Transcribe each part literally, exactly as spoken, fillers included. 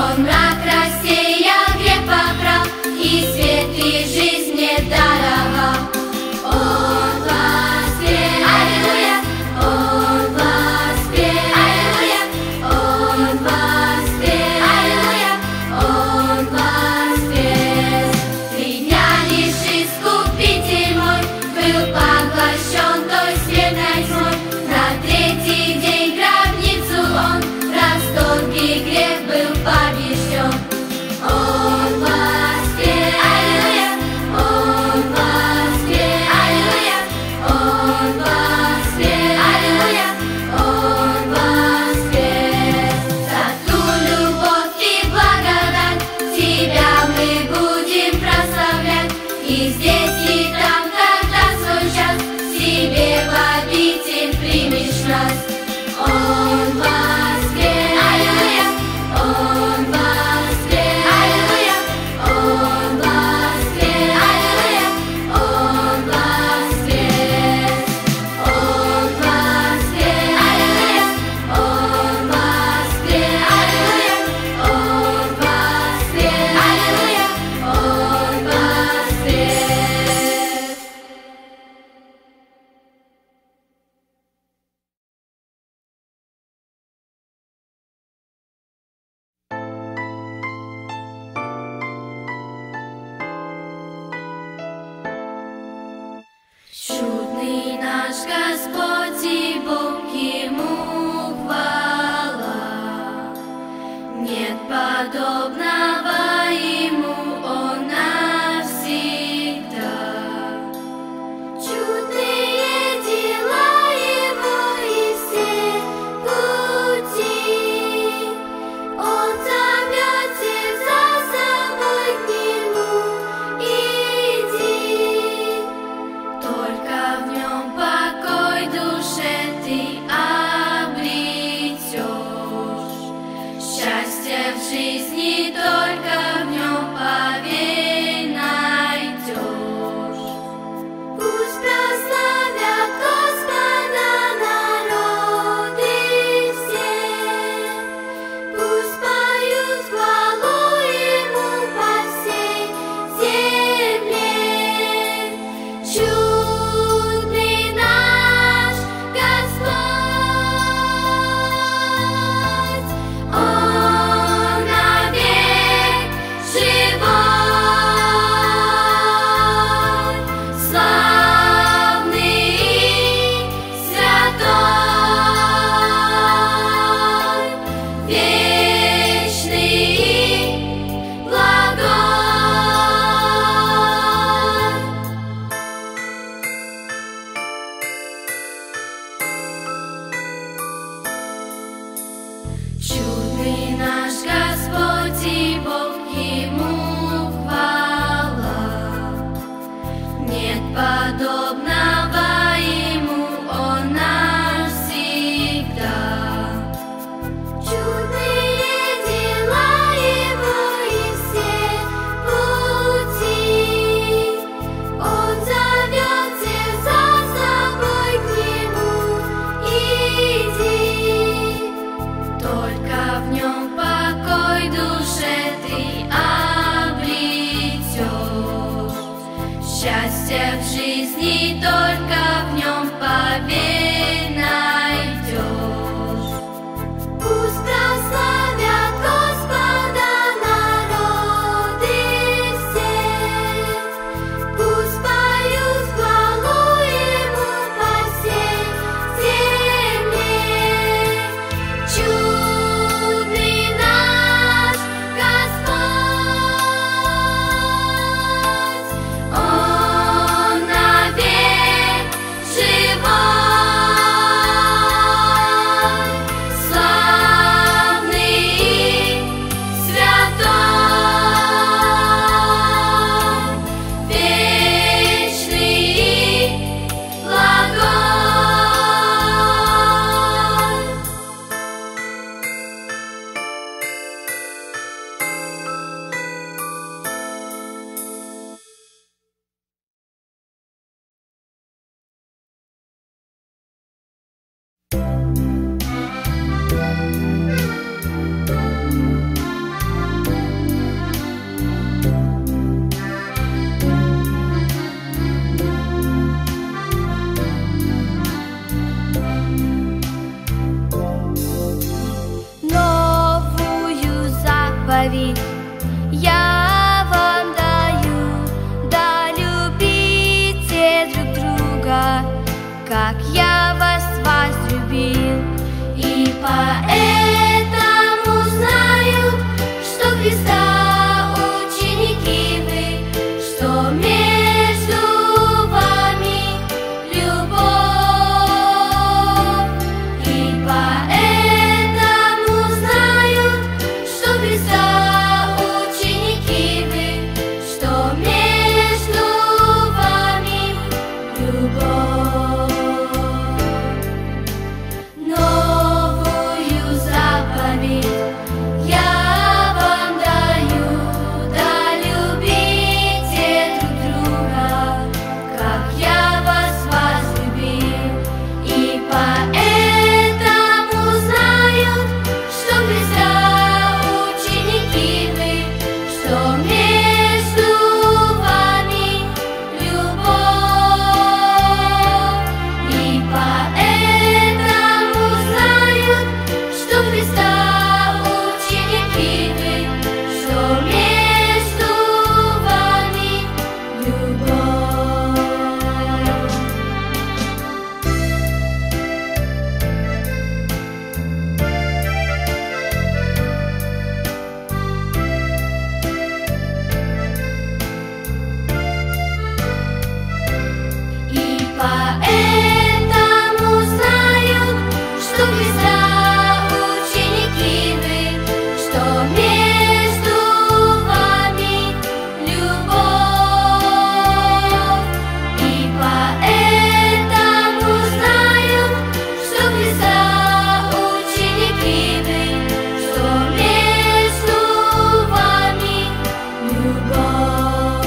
Он мрак рассеял, грех побрал, и свет, и жизнь мне даровал. Он воскрес, аллилуйя, Он воскрес, аллилуйя, Он воскрес, аллилуйя, Он воскрес. Три дня лишь Искупитель мой был поглощен той смертной тьмой. На третий день гробницу Он расторг, и грех был побежден. я вам даю, да любите друг друга, как я вас возлюбил. И поэтому знают, что Христа ученики вы, что между вами любовь. И поэтому знают, что Христа ученики вы, что между вами любовь. Новую заповедь я вам даю, да любите друг друга, как я вас возлюбил. И поэтому знают, что Христа ученики вы, что между вами любовь. И поэтому знают, что Христа ученики вы, что между вами любовь. И поэтому знают, что Христа ученики вы, что между вами любовь. И поэтому знают, что Христа ученики вы, что между вами любовь.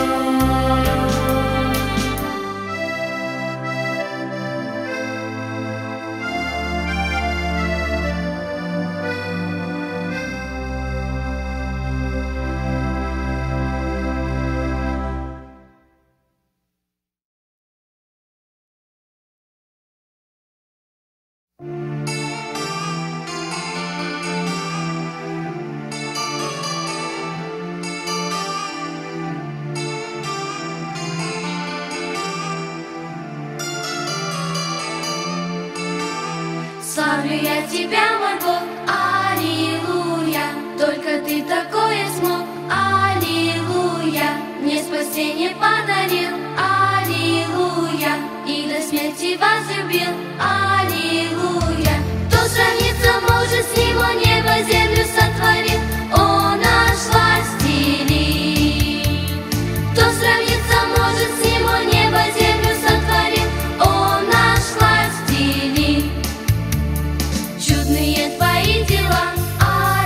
Славлю я тебя, мой Бог, аллилуйя, только ты такое смог, аллилуйя, мне спасение подарил, аллилуйя, и до смерти возлюбил, аллилуйя. Кто сравнится может с ним, он небо, землю сотворил, он наш властелин. Кто сравнится может с ним, он небо, землю сотворил, он наш властелин. Чудные твои дела,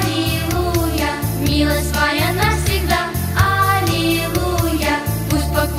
аллилуйя, милость твоя навсегда, аллилуйя. Пусть покой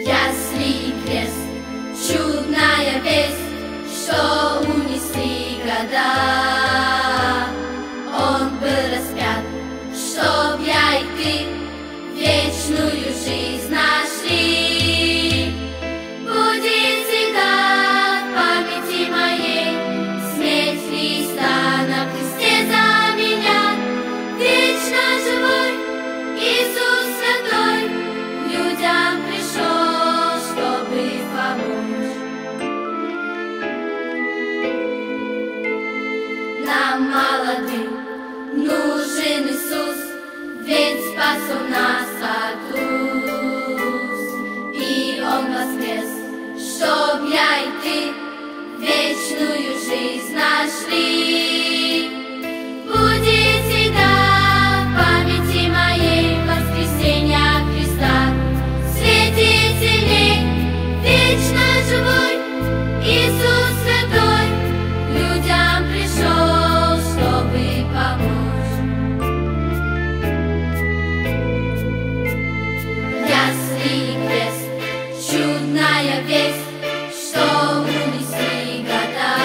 Ясли крест, чудная весть, что унесли года. Он был распят, чтоб я и ты вечную жизнь нашли. Будет всегда в памяти моей смерть Христа на кресте за меня. Вечно живой Иисус святой людям пришел, чтобы помочь. Нам молодым нужен Иисус, ведь спас Он нас от уз. И Он воскрес, чтоб я и ты вечную жизнь нашли. Будет всегда в памяти моей воскресенья Христа. Светит сильней, вечно живой Иисус святой людям пришел, чтобы помочь. Ясли крест, чудная весть, что унесли года.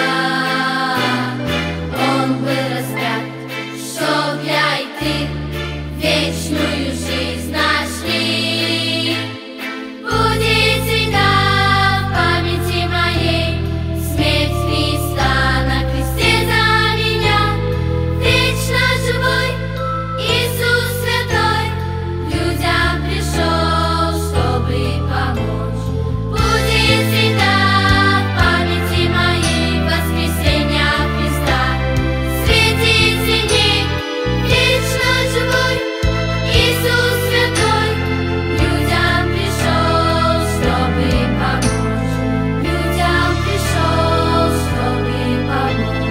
Он был распят, чтоб я и ты вечную жизнь нашли. Будет всегда в памяти моей смерть Христа на кресте за меня. Вечно живой Иисус святой людям пришел, чтобы помочь. Будет всегда в памяти моей воскресенья Христа. Светит сильней, вечно живой Иисус святой людям пришел, чтобы помочь. Людям пришел, чтобы помочь.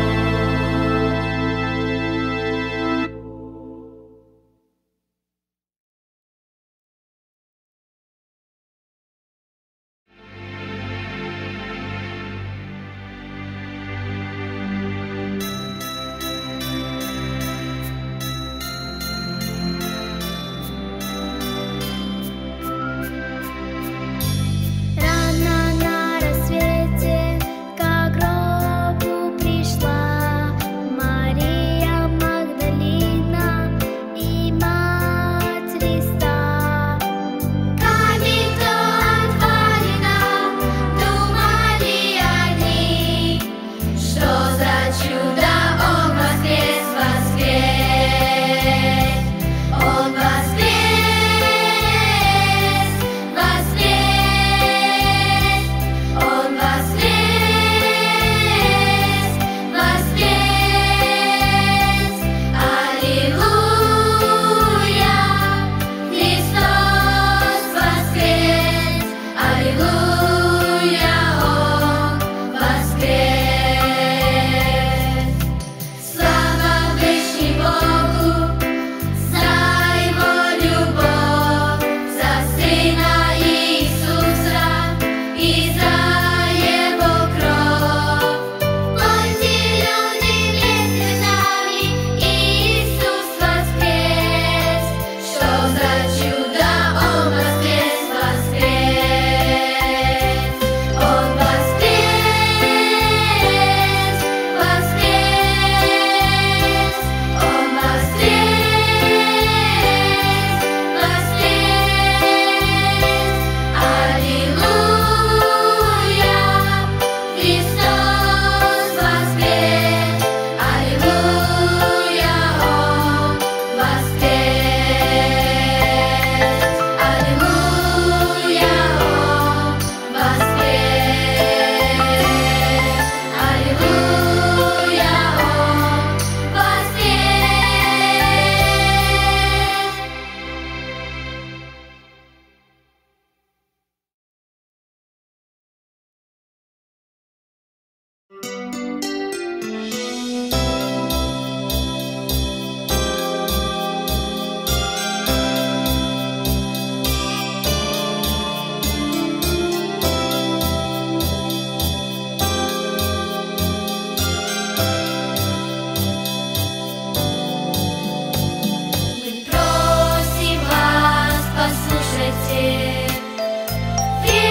Рано на рассвете к гробу пришла Мария Магдалина и Мать Христа. Камень отвалена, думали они, что за чудо Он воскрес, воскрес. Он воскрес, воскрес. Он воскрес, воскрес. Аллилуйя, Христос воскрес. Аллилуйя, Он воскрес. Слава Вышний Богу за Его любовь, за Сына Иисуса и за Его кровь. Понтий люди вместе с нами, Иисус воскрес. Что за чудо Он воскрес, воскрес. Он воскрес, воскрес. Он воскрес, воскрес. Аллилуйя, Христос воскрес. Аллилуйя, Он воскрес. Аллилуйя, Он воскрес. Аллилуйя, Он воскрес. Мы просим вас, послушайте,